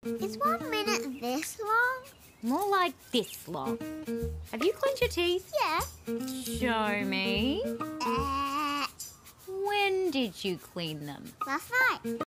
Is 1 minute this long? More like this long. Have you cleaned your teeth? Yeah. Show me. Uh, When did you clean them? Last night.